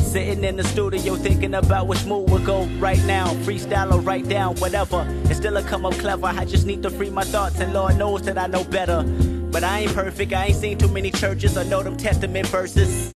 Sitting in the studio thinking about which move will go right now. Freestyle or write down, whatever. And still I come up clever. I just need to free my thoughts, and Lord knows that I know better. But I ain't perfect, I ain't seen too many churches or know them Testament verses.